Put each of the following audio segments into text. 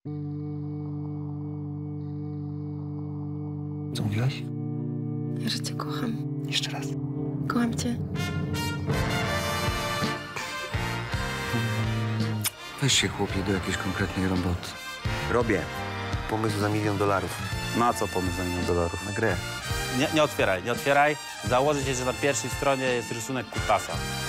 Co mówiłaś? Że cię kocham. Jeszcze raz. Kocham cię. Weź się, chłopie, do jakiejś konkretnej roboty. Robię. Pomysł za $1 000 000. Na co pomysł za $1 000 000? Na grę. Nie otwieraj, nie otwieraj. Założę się, że na pierwszej stronie jest rysunek kutasa.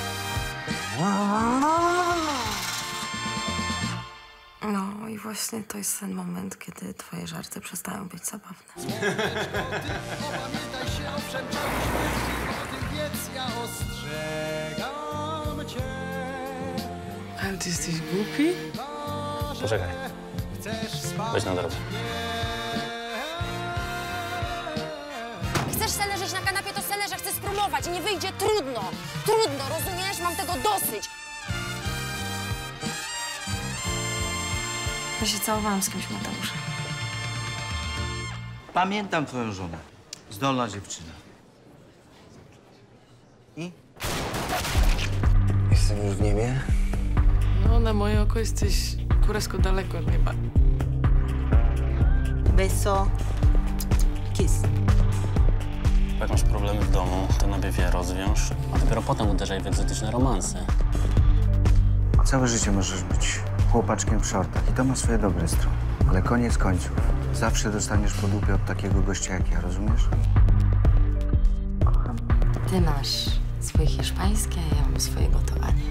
No i właśnie to jest ten moment, kiedy twoje żarty przestają być zabawne. Opamiętaj się, owszem, o tym wiedz, ja ostrzegam cię. Ale ty jesteś głupi? Poczekaj. Weź na drogę. Chcesz se leżeć na kanapie, to se leż, a chcę spróbować. Nie wyjdzie, trudno. Trudno, rozumiesz? Mam tego dosyć. Ja się całowałam z kimś, Mateuszem. Pamiętam twoją żonę. Zdolna dziewczyna. I? Jestem już w niebie. No, na moje oko jesteś kurewsko daleko od nieba. Beso. Kiss. Jak masz problemy w domu, to najpierw je rozwiąż, a dopiero potem uderzaj w egzotyczne romanse. Całe życie możesz być chłopaczkiem w shortach i to ma swoje dobre strony. Ale koniec końców, zawsze dostaniesz po dupie od takiego gościa jak ja, rozumiesz? Ty masz swoje hiszpańskie, a ja mam swoje gotowanie.